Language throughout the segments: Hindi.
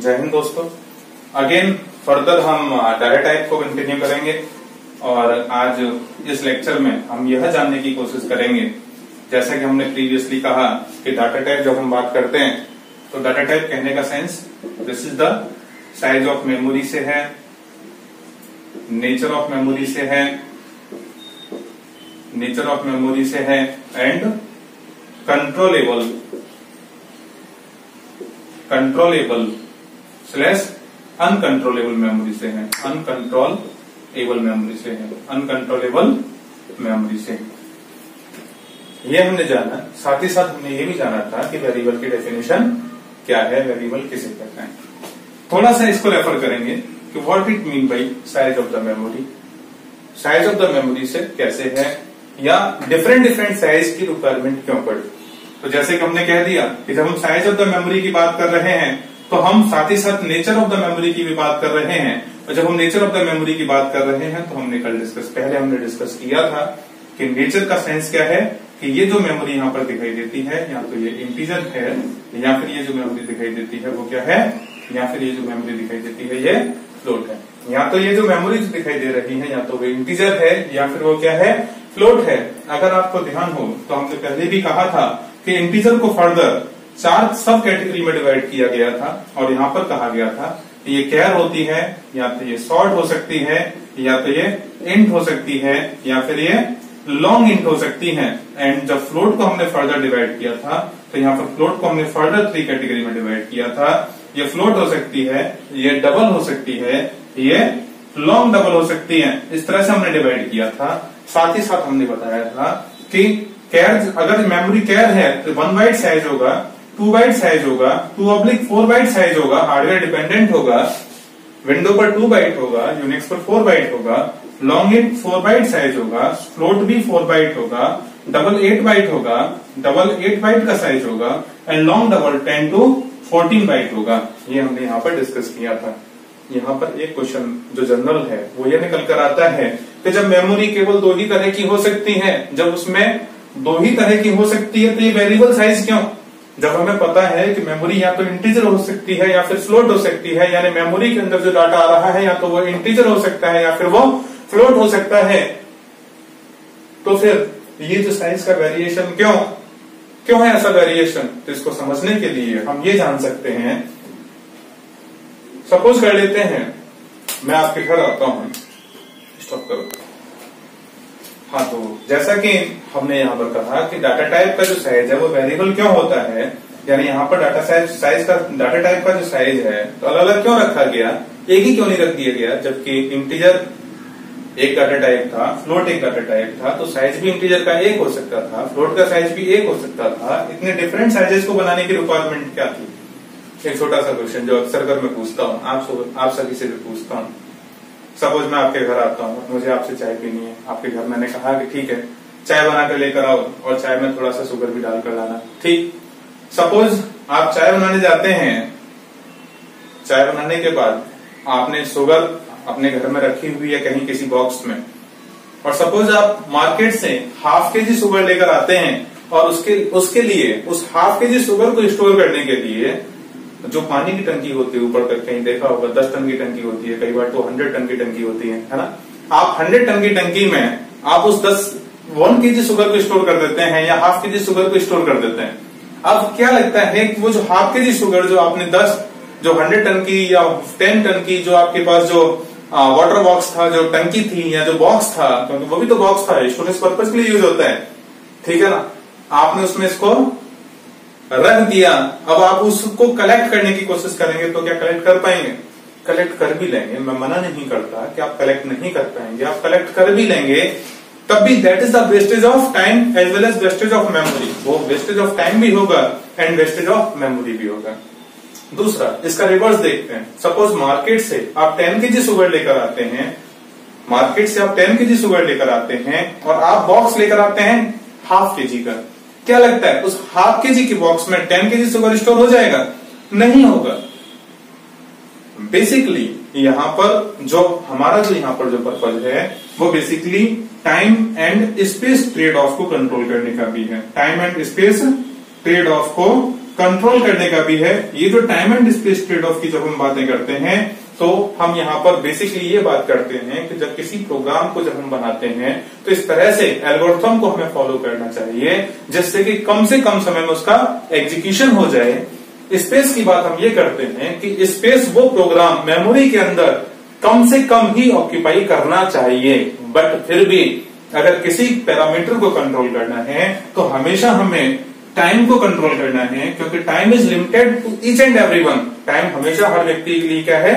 जय हिंद दोस्तों। अगेन फर्दर हम डाटा टाइप को कंटिन्यू करेंगे और आज इस लेक्चर में हम यह जानने की कोशिश करेंगे, जैसा कि हमने प्रीवियसली कहा कि डाटा टाइप जब हम बात करते हैं तो डाटा टाइप कहने का sense this is the size of memory से है, नेचर ऑफ मेमोरी से है, नेचर ऑफ मेमोरी से है and controllable slash uncontrollable memory से है, अनकंट्रोलेबल मेमोरी से है, अनकंट्रोलेबल मेमोरी से ये हमने जाना। साथ ही साथ हमने ये भी जाना था कि वेरिएबल की डेफिनेशन क्या है, वेरिएबल किसे कहते हैं। थोड़ा सा इसको रेफर करेंगे कि what it mean by size of the memory. Size of the memory से कैसे है या डिफरेंट साइज की रिक्वायरमेंट क्यों पड़ी। तो जैसे कि हमने कह दिया कि जब हम साइज ऑफ द मेमोरी की बात कर रहे हैं तो हम साथ ही साथ नेचर ऑफ द मेमोरी की भी बात कर रहे हैं। और जब हम नेचर ऑफ द मेमोरी की बात कर रहे हैं तो हमने कल पहले हमने डिस्कस किया था कि नेचर का सेंस क्या है कि ये जो मेमोरी यहाँ पर दिखाई देती है या तो ये इंटीजर है या फिर ये जो मेमोरी दिखाई देती है वो क्या है, या फिर ये जो मेमोरी दिखाई देती है ये फ्लोट है। या तो ये जो मेमोरी दिखाई दे रही है या तो वो इंटीजर है या फिर वो क्या है, फ्लोट है। अगर आपको ध्यान हो तो हमने पहले भी कहा था कि इंटीजर को फर्दर 4 सब कैटेगरी में डिवाइड किया गया था और यहाँ पर कहा गया था कि ये कैर होती है, या तो ये शॉर्ट हो सकती है, या तो ये इंट हो सकती है, या फिर ये लॉन्ग इंट हो सकती है। एंड जब फ्लोट को हमने फर्दर डिवाइड किया था तो यहाँ पर फ्लोट को हमने फर्दर 3 कैटेगरी में डिवाइड किया था। ये फ्लोट हो सकती है, ये डबल हो सकती है, ये लॉन्ग डबल हो सकती है। इस तरह से हमने डिवाइड किया था। साथ ही साथ हमने बताया था कि कैर, अगर मेमोरी कैर है तो 1 बाइट साइज होगा, 2 बाइट साइज होगा, 2/4 बाइट साइज होगा, हार्डवेयर डिपेंडेंट होगा, विंडो पर 2 बाइट होगा, यूनिक्स पर 4 बाइट होगा, लॉन्ग इंट 4 बाइट साइज होगा, फ्लोट भी 4 बाइट होगा, डबल 8 बाइट होगा, डबल 8 बाइट का साइज होगा and long double 10 to 14 byte होगा। ये हमने यहाँ पर डिस्कस किया था। यहाँ पर एक क्वेश्चन जो जनरल है वो ये निकल कर आता है कि जब मेमोरी केवल 2 ही तरह की हो सकती है, जब उसमें 2 ही तरह की हो सकती है तो ये वेरिएबल साइज क्यों। जब हमें पता है कि मेमोरी या तो इंटीजर हो सकती है या फिर फ्लोट हो सकती है, यानी मेमोरी के अंदर जो डाटा आ रहा है या तो वो इंटीजर हो सकता है या फिर वो फ्लोट हो सकता है, तो फिर ये जो साइज का वेरिएशन क्यों है ऐसा वेरिएशन। तो इसको समझने के लिए हम ये जान सकते हैं। सपोज कर लेते हैं मैं आपके घर आता हूं, स्टॉप करो। हाँ, तो जैसा कि हमने यहाँ पर कहा कि डाटा टाइप का जो साइज है वो वेरिएबल क्यों होता है, यानी यहाँ पर डाटा साइज का डाटा टाइप का जो साइज है तो अलग अलग क्यों रखा गया, एक ही क्यों नहीं रख दिया गया। जबकि इंटीजर एक डाटा टाइप था, फ्लोट एक डाटा टाइप था, तो साइज भी इंटीजर का एक हो सकता था, फ्लोट का साइज भी एक हो सकता था। इतने डिफरेंट साइजेस को बनाने की रिक्वायरमेंट क्या थी। एक छोटा सा क्वेश्चन जो अक्सर कर मैं पूछता हूँ, आप सभी से भी पूछता हूँ। सपोज मैं आपके घर आता हूँ, मुझे आपसे चाय पीनी है। आपके घर मैंने कहा कि ठीक है चाय बना कर लेकर आओ और चाय में थोड़ा सा शुगर भी डालकर लाना। ठीक, सपोज आप चाय बनाने जाते हैं, चाय बनाने के बाद आपने शुगर अपने घर में रखी हुई है कहीं किसी बॉक्स में, और सपोज आप मार्केट से ½ kg शुगर लेकर आते हैं और उसके लिए उस ½ kg शुगर को स्टोर करने के लिए जो पानी की टंकी होती है ऊपर तक, कहीं देखा होगा 10 टन की टंकी होती है, कई बार तो 100 टन की टंकी होती है ना। आप 100 टन की टंकी में आप उस 1 kg शुगर को स्टोर कर देते हैं या ½ kg शुगर को स्टोर कर देते हैं। अब क्या लगता है कि वो जो ½ kg शुगर जो आपने 100 टन की या 10 टन की जो आपके पास जो वाटर बॉक्स था, जो टंकी थी या जो बॉक्स था, क्योंकि वो भी तो बॉक्स था, स्टोरेज पर्पज के लिए यूज होता है, ठीक है ना। आपने उसमें इसको रख दिया, अब आप उसको कलेक्ट करने की कोशिश करेंगे तो क्या कलेक्ट कर पाएंगे? कलेक्ट कर भी लेंगे, मैं मना नहीं करता कि आप कलेक्ट नहीं कर पाएंगे, आप कलेक्ट कर भी लेंगे, तब भी that is the wastage of time as well as wastage of memory. वो वेस्टेज ऑफ टाइम भी होगा एंड वेस्टेज ऑफ मेमोरी भी होगा। दूसरा, इसका रिवर्स देखते हैं। सपोज मार्केट से आप 10 kg शुगर लेकर आते हैं, मार्केट से आप 10 kg शुगर लेकर आते हैं और आप बॉक्स लेकर आते हैं ½ kg का। क्या लगता है उस ½ kg की बॉक्स में 10 kg शुगर स्टोर हो जाएगा? नहीं होगा। बेसिकली यहाँ पर जो हमारा जो यहाँ पर जो पर्पज है वो basically time and space trade off को कंट्रोल करने का भी है। Time and space trade off को कंट्रोल करने का भी है। ये जो time and space trade off की जब हम बातें करते हैं तो हम यहाँ पर बेसिकली ये बात करते हैं कि जब किसी प्रोग्राम को जब हम बनाते हैं तो इस तरह से एल्गोरिथम को हमें फॉलो करना चाहिए जिससे कि कम से कम समय में उसका एग्जीक्यूशन हो जाए। स्पेस की बात हम ये करते हैं कि स्पेस वो प्रोग्राम मेमोरी के अंदर कम से कम ही ऑक्यूपाई करना चाहिए, बट फिर भी अगर किसी पैरामीटर को कंट्रोल करना है तो हमेशा हमें टाइम को कंट्रोल करना है, क्योंकि time is limited to each and everyone. Time हमेशा हर व्यक्ति के लिए क्या है,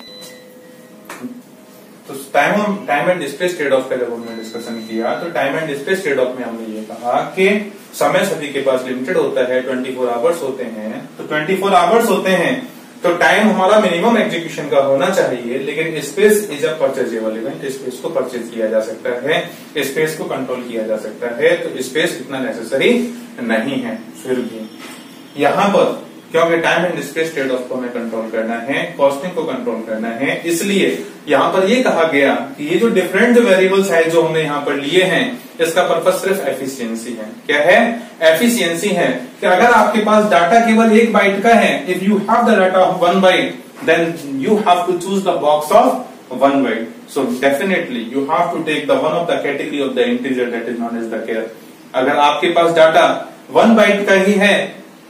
तो time and space trade off का जब हमने डिस्कशन किया तो time and space trade off में हमने ये कहा कि समय सभी के पास लिमिटेड होता है, 24 आवर्स होते हैं। तो 24 आवर्स होते हैं तो टाइम हमारा मिनिमम एग्जीक्यूशन का होना चाहिए, लेकिन space is a purchasable event. Space को परचेज किया जा सकता है, स्पेस को कंट्रोल किया जा सकता है, तो स्पेस इतना नेसेसरी नहीं है। फिर भी यहां पर क्योंकि time and space trade off को हमें कंट्रोल करना है, कॉस्टिंग को कंट्रोल करना है, इसलिए यहां पर ये कहा गया कि ये जो डिफरेंट वेरिएबल्स है जो हमने यहां पर लिए हैं, इसका पर्पज सिर्फ एफिशिएंसी है। क्या है? एफिशिएंसी है कि अगर आपके पास डाटा केवल 1 बाइट का है, if you have the data of 1 byte then you have to choose the box of 1 byte. So definitely you have to take the one of the category of the integer that is known as the care. अगर आपके पास डाटा 1 बाइट का ही है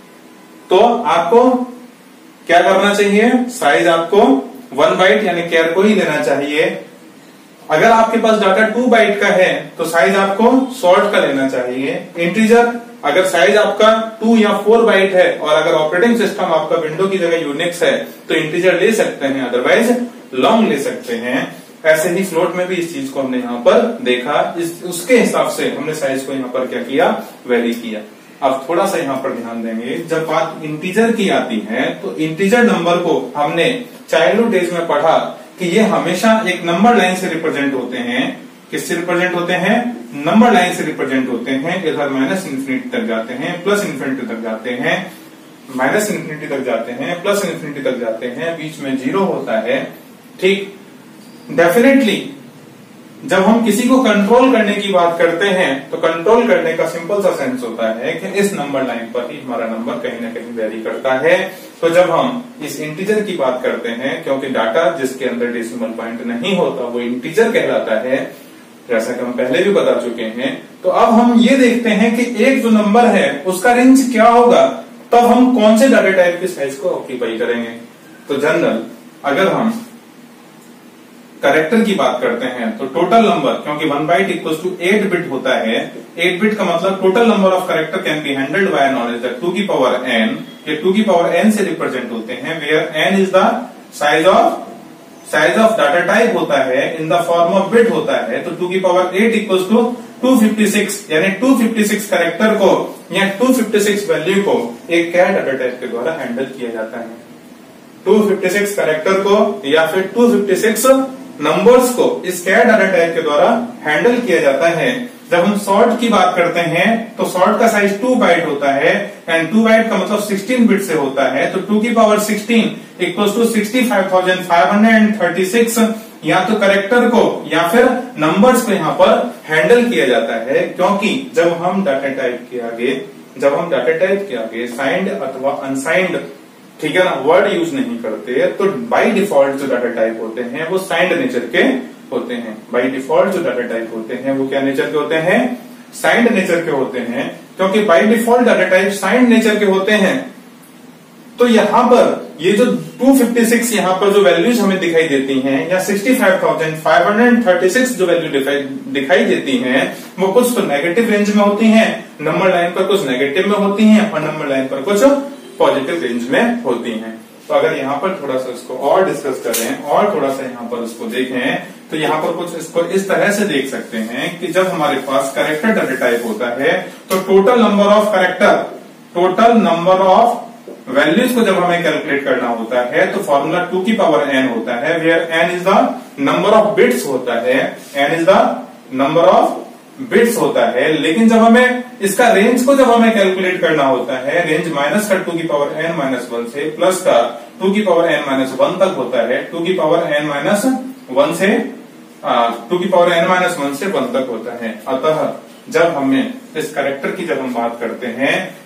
तो आपको क्या करना चाहिए, साइज आपको 1 बाइट यानी केयर को ही लेना चाहिए। अगर आपके पास डाटा 2 बाइट का है तो साइज आपको सॉर्ट का लेना चाहिए। इंटीजर अगर साइज आपका 2 या 4 बाइट है और अगर ऑपरेटिंग सिस्टम आपका विंडो की जगह यूनिक्स है तो इंटीजर ले सकते हैं, अदरवाइज लॉन्ग ले सकते हैं। ऐसे ही फ्लोट में भी इस चीज को हमने यहाँ पर देखा, उसके हिसाब से हमने साइज को यहाँ पर क्या किया, वेरी किया। अब थोड़ा सा यहाँ पर ध्यान देंगे, जब बात इंटीजर की आती है तो इंटीजर नंबर को हमने चाइल्डहुड डेज में पढ़ा कि ये हमेशा एक नंबर लाइन से रिप्रेजेंट होते हैं। किससे रिप्रेजेंट होते हैं? नंबर लाइन से रिप्रेजेंट होते हैं। इधर माइनस इन्फिनिटी तक जाते हैं, प्लस इन्फिनिटी तक जाते हैं, माइनस इन्फिनिटी तक जाते हैं, प्लस इन्फिनिटी तक जाते हैं, बीच में 0 होता है। ठीक, डेफिनेटली जब हम किसी को कंट्रोल करने की बात करते हैं तो कंट्रोल करने का सिंपल सा सेंस होता है कि इस नंबर लाइन पर ही हमारा नंबर कहीं ना कहीं वेरी करता है। तो जब हम इस इंटीजर की बात करते हैं, क्योंकि डाटा जिसके अंदर डेसिमल पॉइंट नहीं होता वो इंटीजर कहलाता है, जैसा कि हम पहले भी बता चुके हैं। तो अब हम ये देखते हैं कि एक जो नंबर है उसका रेंज क्या होगा, तब हम कौन से डाटा टाइप के साइज को ऑक्यूपाई करेंगे। तो जनरल अगर हम कैरेक्टर की बात करते हैं तो टोटल नंबर, क्योंकि 1 बाइट इक्वल्स टू 8 बिट होता है, 8 बिट का मतलब total number of character can be handled by known as the 2 की पावर n। ये 2 की पावर n से रिप्रेजेंट होते हैं, where n is the size of data type होता है, in the form of bit होता है। तो 2 की पावर 8 इक्वल्स टू 256, यानी 256 कैरेक्टर को या 256 वैल्यू को एक क्या डाटा टाइप के द्वारा हैंडल किया जाता है। 256 कैरेक्टर को या फिर 256 नंबर्स को इस कैर डाटा टाइप के द्वारा हैंडल किया जाता है। जब हम सॉर्ट की बात करते हैं तो सॉर्ट का साइज 2 बाइट होता है, एंड 2 बाइट का मतलब 16 बिट से होता है। तो 2 की पावर 16 इक्वल्स टू 65,536 या तो कैरेक्टर को या फिर नंबर्स को यहाँ पर हैंडल किया जाता है, क्योंकि जब हम डाटा टाइप के आगे साइंड अथवा अनसाइंड, ठीक है ना, वर्ड यूज नहीं करते, तो बाय डिफॉल्ट जो डाटा टाइप होते हैं वो साइंड नेचर के होते हैं। बाय डिफॉल्ट जो डाटा टाइप होते हैं वो क्या नेचर के होते हैं? साइंड नेचर के होते हैं। क्योंकि by default data type signed nature के होते हैं तो यहां पर ये जो 256 यहां पर जो वैल्यूज हमें दिखाई देती हैं या 65,536 जो वैल्यू दिखाई देती हैं वो कुछ तो नेगेटिव रेंज में होती हैं, नंबर लाइन पर कुछ नेगेटिव में होती हैं और नंबर लाइन पर कुछ पॉजिटिव रेंज में होती हैं। तो अगर यहाँ पर थोड़ा सा इसको और डिस्कस करें और थोड़ा सा यहाँ पर इसको देखें तो यहाँ पर कुछ इसको इस तरह से देख सकते हैं कि जब हमारे पास कैरेक्टर डाटा टाइप होता है तो टोटल नंबर ऑफ वैल्यूज को जब हमें कैलकुलेट करना होता है तो फॉर्मूला 2 की पावर n होता है, where n is the number of bits होता है, n is the number of bits होता है। लेकिन जब हमें इसका रेंज को जब हमें कैलकुलेट करना होता है, रेंज माइनस का 2 की पावर n माइनस 1 से प्लस का 2 की पावर n माइनस 1 तक होता है, 2 की पावर n माइनस 1 से 2 की पावर n माइनस 1 से 1 तक होता है। अतः जब हमें इस कैरेक्टर की जब हम बात करते हैं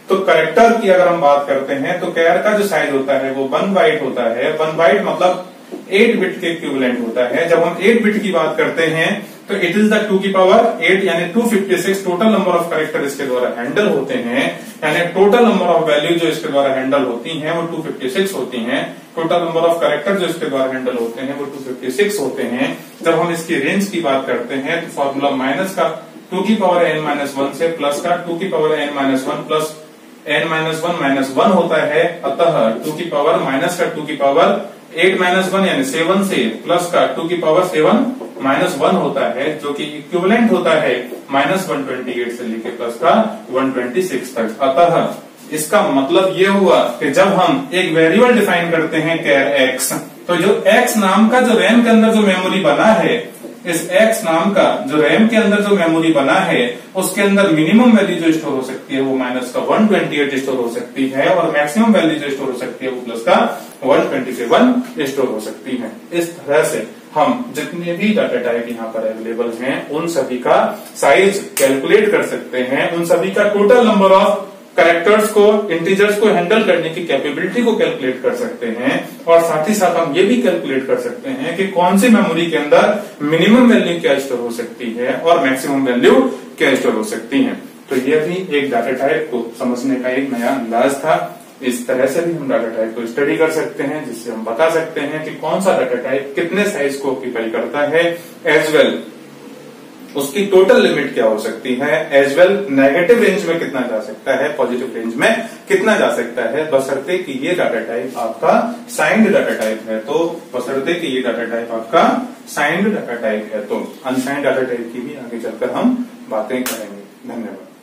तो कैरेक्टर की अगर हम बात करते हैं तो कैर का जो साइज होता है वो 1 बाइट होता है। 1 बाइट मतलब 8 बिट के इक्विवेलेंट होता है। जब हम 8 बिट की बात करते हैं तो इट इज द 2 की पावर 8 यानी 256 टोटल नंबर ऑफ कैरेक्टर इसके द्वारा हैंडल होते हैं। यानी टोटल नंबर ऑफ वैल्यू जो इसके द्वारा हैंडल होती हैं वो 256 होती हैं। टोटल नंबर ऑफ कैरेक्टर जो इसके द्वारा हैंडल होते हैं वो 256 होते हैं। जब हम इसकी रेंज की बात करते हैं तो फॉर्मूला माइनस का 2 की पावर n-1 से प्लस का 2 की पावर n-1 प्लस n-1 होता है। अतः 2 की पावर माइनस का 2 की पावर 8-1 यानी 7 से प्लस का 2 की पावर 7-1 होता है, जो कि इक्विवेलेंट होता है -128 से लेके प्लस का 126 तक। अतः इसका मतलब ये हुआ कि जब हम एक वेरिएबल डिफाइन करते हैं कैर एक्स, तो जो एक्स नाम का जो रैम के अंदर जो मेमोरी बना है, इस एक्स नाम का जो रैम के अंदर जो मेमोरी बना है उसके अंदर मिनिमम वैल्यू जो स्टोर हो सकती है वो माइनस का 128 स्टोर हो सकती है और मैक्सिमम वैल्यू जो स्टोर हो सकती है वो प्लस का 127 स्टोर हो सकती है। इस तरह से हम जितने भी डाटा टाइप यहाँ पर अवेलेबल हैं उन सभी का साइज कैलकुलेट कर सकते हैं, उन सभी का टोटल नंबर ऑफ कैरेक्टर्स को, इंटीजर्स को हैंडल करने की कैपेबिलिटी को कैलकुलेट कर सकते हैं और साथ ही साथ हम ये भी कैलकुलेट कर सकते हैं कि कौन सी मेमोरी के अंदर मिनिमम वैल्यू क्या स्टोर हो सकती है और मैक्सिमम वैल्यू क्या स्टोर हो सकती है। तो ये भी एक डाटा टाइप को समझने का एक नया अंदाज था। इस तरह से भी हम डाटा टाइप को स्टडी कर सकते हैं, जिससे हम बता सकते हैं कि कौन सा डाटा टाइप कितने साइज को ऑक्यूपाई करता है, एज वेल उसकी टोटल लिमिट क्या हो सकती है, एज वेल नेगेटिव रेंज में कितना जा सकता है, पॉजिटिव रेंज में कितना जा सकता है, बशर्ते कि ये डाटा टाइप आपका साइंड डाटा टाइप है। तो बशर्ते कि ये डाटा टाइप आपका साइंड डाटा टाइप है, तो अनसाइंड डाटा टाइप की भी आगे चलकर हम बातें करेंगे। धन्यवाद।